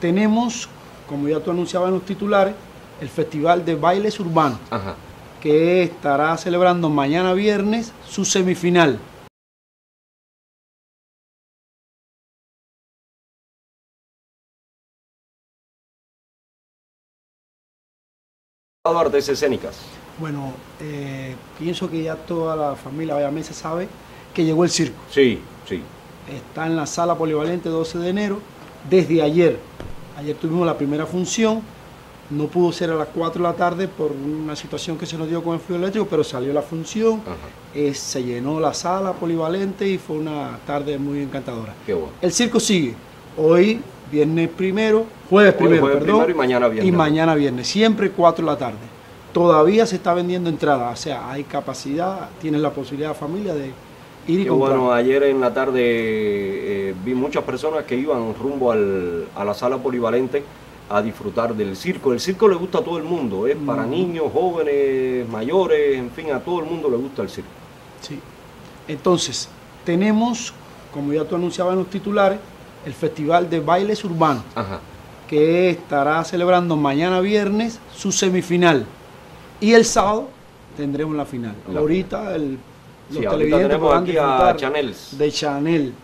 tenemos, como ya tú anunciabas en los titulares, el Festival de Bailes Urbanos, que estará celebrando mañana viernes su semifinal. Artes escénicas. Bueno, pienso que ya toda la familia obviamente sabe que llegó el circo. Sí, sí. Está en la sala polivalente 12 de enero desde ayer. Ayer tuvimos la primera función, no pudo ser a las 4 de la tarde por una situación que se nos dio con el fluido eléctrico, pero salió la función, se llenó la sala polivalente y fue una tarde muy encantadora. Qué bueno. El circo sigue. Hoy, viernes primero, jueves primero, perdón, y mañana viernes. Y mañana viernes, siempre 4 de la tarde. Todavía se está vendiendo entradas, o sea, hay capacidad, tienes la posibilidad, familia, de ir y comprar. Bueno, ayer en la tarde vi muchas personas que iban rumbo a la sala polivalente a disfrutar del circo. El circo le gusta a todo el mundo, es para niños, jóvenes, mayores, en fin, a todo el mundo le gusta el circo. Sí. Entonces, tenemos, como ya tú anunciabas en los titulares, el Festival de Bailes Urbanos, que estará celebrando mañana viernes su semifinal. Y el sábado tendremos la final. Ahorita los televidentes podrán disfrutar de Chanel.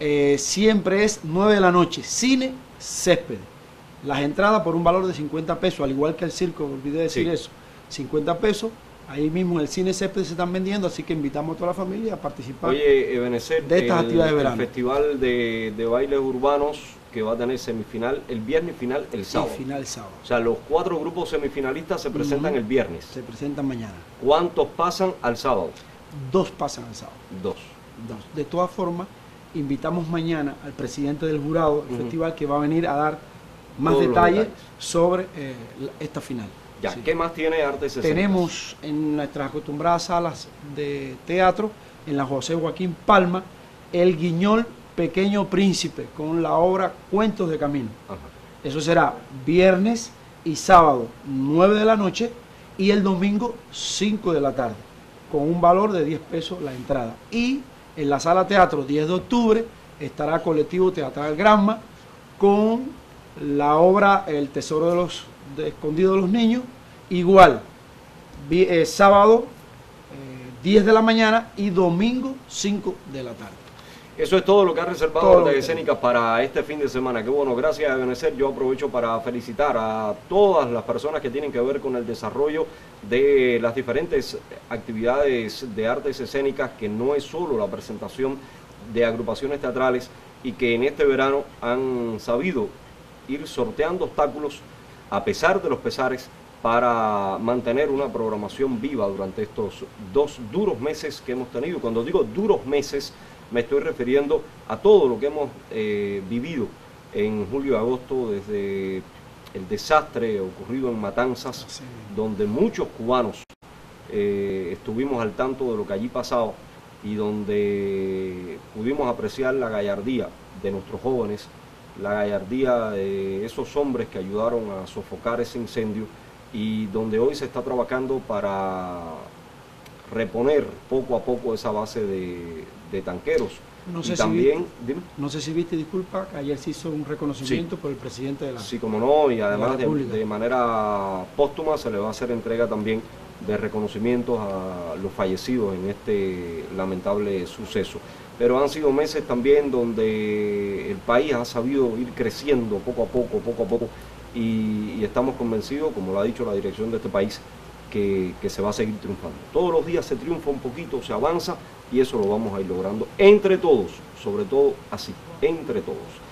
Siempre es 9 de la noche, Cine Césped. Las entradas por un valor de 50 pesos, al igual que el circo, olvidé decir eso, 50 pesos. Ahí mismo en el Cine Césped se están vendiendo, así que invitamos a toda la familia a participar de estas actividades de verano. El Festival de Bailes Urbanos que va a tener semifinal el viernes y final el sábado. Y final el sábado. O sea, los 4 grupos semifinalistas se presentan el viernes. Se presentan mañana. ¿Cuántos pasan al sábado? 2 pasan al sábado. 2. De todas formas, invitamos mañana al presidente del jurado del festival, que va a venir a dar más detalles sobre esta final. Ya, ¿qué más tiene Artes Escénicas? Tenemos en nuestras acostumbradas salas de teatro, en la José Joaquín Palma, El Guiñol Pequeño Príncipe, con la obra Cuentos de Camino. Eso será viernes y sábado 9 de la noche y el domingo 5 de la tarde, con un valor de 10 pesos la entrada. Y en la sala teatro 10 de octubre estará Colectivo Teatral Granma con la obra El Tesoro escondido de los niños, igual, sábado 10 de la mañana y domingo 5 de la tarde. Eso es todo lo que ha reservado Artes Escénicas para este fin de semana. Qué bueno, gracias Ebenezer. Yo aprovecho para felicitar a todas las personas que tienen que ver con el desarrollo de las diferentes actividades de artes escénicas, que no es solo la presentación de agrupaciones teatrales, y que en este verano han sabido ir sorteando obstáculos a pesar de los pesares para mantener una programación viva durante estos 2 duros meses que hemos tenido. Cuando digo duros meses, me estoy refiriendo a todo lo que hemos vivido en julio y agosto, desde el desastre ocurrido en Matanzas, donde muchos cubanos estuvimos al tanto de lo que allí pasaba y donde pudimos apreciar la gallardía de nuestros jóvenes, la gallardía de esos hombres que ayudaron a sofocar ese incendio, y donde hoy se está trabajando para reponer poco a poco esa base de tanqueros. No sé, también, no sé si viste, disculpa, que ayer se hizo un reconocimiento por el presidente de la Sí, como no, y además de manera póstuma se le va a hacer entrega también de reconocimientos a los fallecidos en este lamentable suceso. Pero han sido meses también donde el país ha sabido ir creciendo poco a poco, y estamos convencidos, como lo ha dicho la dirección de este país, que se va a seguir triunfando. Todos los días se triunfa un poquito, se avanza, y eso lo vamos a ir logrando entre todos, sobre todo así, entre todos.